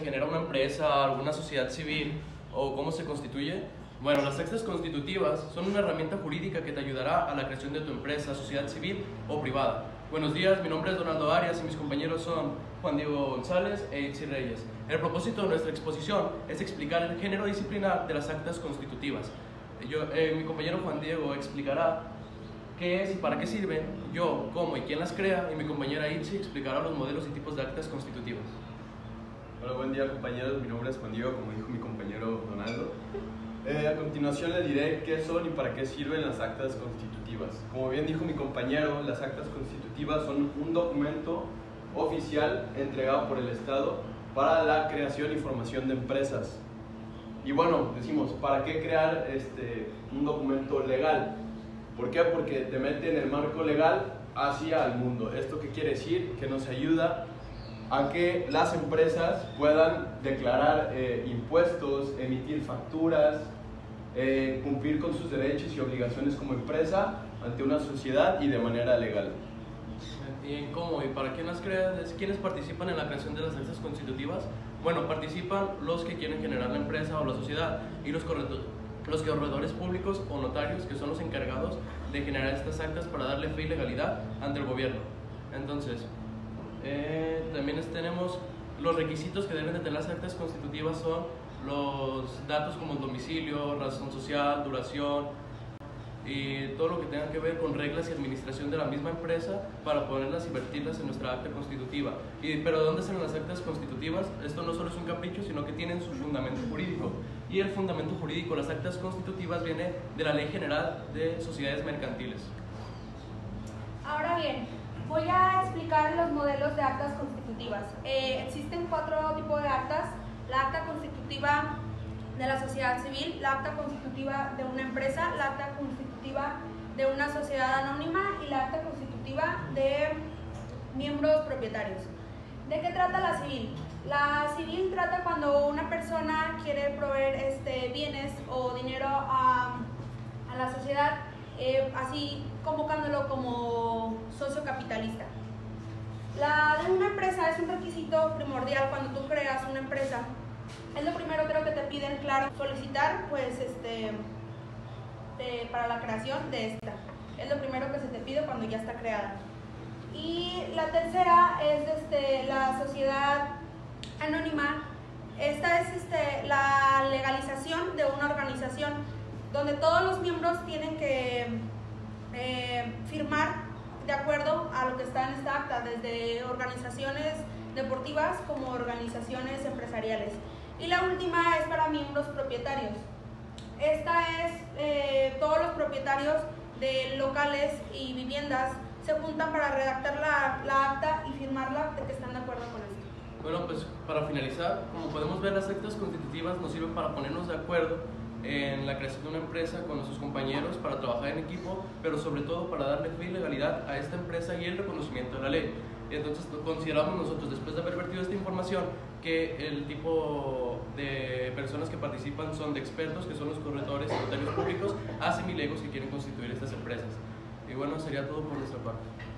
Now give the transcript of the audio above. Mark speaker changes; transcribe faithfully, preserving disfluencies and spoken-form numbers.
Speaker 1: genera una empresa, alguna sociedad civil o cómo se constituye? Bueno, las actas constitutivas son una herramienta jurídica que te ayudará a la creación de tu empresa, sociedad civil o privada. Buenos días, mi nombre es Donaldo Arias y mis compañeros son Juan Diego González e Itzi Reyes. El propósito de nuestra exposición es explicar el género disciplinar de las actas constitutivas. Yo, eh, mi compañero Juan Diego explicará qué es y para qué sirven, yo, cómo y quién las crea, y mi compañera Itzi explicará los modelos y tipos de actas constitutivas.
Speaker 2: Hola, buen día compañeros, mi nombre es Juan Diego, como dijo mi compañero Donaldo. Eh, a continuación les diré qué son y para qué sirven las actas constitutivas. Como bien dijo mi compañero, las actas constitutivas son un documento oficial entregado por el Estado para la creación y formación de empresas. Y bueno, decimos, ¿para qué crear este, un documento legal? ¿Por qué? Porque te mete en el marco legal hacia el mundo. ¿Esto qué quiere decir? Que nos ayuda a que las empresas puedan declarar eh, impuestos, emitir facturas, eh, cumplir con sus derechos y obligaciones como empresa ante una sociedad y de manera legal.
Speaker 1: ¿Y cómo? ¿Y para quién las crean? ¿Quiénes participan en la creación de las actas constitutivas? Bueno, participan los que quieren generar la empresa o la sociedad y los corredores, los corredores públicos o notarios, que son los encargados de generar estas actas para darle fe y legalidad ante el gobierno. Entonces, eh, también tenemos los requisitos que deben de tener las actas constitutivas. Son los datos como el domicilio, razón social, duración y todo lo que tenga que ver con reglas y administración de la misma empresa para ponerlas y vertirlas en nuestra acta constitutiva. Y, pero ¿de dónde salen las actas constitutivas? Esto no solo es un capricho, sino que tienen su fundamento jurídico. Y el fundamento jurídico, las actas constitutivas, viene de la Ley General de Sociedades Mercantiles.
Speaker 3: Ahora bien, voy a explicar los modelos de actas constitutivas. Eh, existen cuatro tipos de actas: la acta constitutiva de la sociedad civil, la acta constitutiva de una empresa, la acta constitutiva de una sociedad anónima y la acta constitutiva de miembros propietarios. ¿De qué trata la civil? La civil trata cuando una persona quiere proveer este, bienes o dinero a, a la sociedad, eh, así convocándolo como socio capitalista. La de una empresa es un requisito primordial cuando tú creas una empresa. Es lo primero creo que te piden, claro, solicitar pues este de, para la creación de esta. Es lo primero que se te pide cuando ya está creada. Y la tercera es este, la sociedad anónima. Esta es este, la legalización de una organización donde todos los miembros tienen que eh, firmar de acuerdo a lo que está en esta acta, desde organizaciones deportivas como organizaciones empresariales. Y la última es para miembros propietarios. Esta es eh, todos los propietarios de locales y viviendas se juntan para redactar la, la acta y firmarla de que están de acuerdo con esto.
Speaker 1: Bueno, pues para finalizar, como podemos ver, las actas constitutivas nos sirven para ponernos de acuerdo en la creación de una empresa con nuestros compañeros, para trabajar en equipo, pero sobre todo para darle fe y legalidad a esta empresa y el reconocimiento de la ley. Y entonces consideramos nosotros, después de haber vertido esta información, que el tipo de personas que participan son de expertos, que son los corredores y notarios públicos, a semilegos que quieren constituir estas empresas. Y bueno, sería todo por nuestra parte.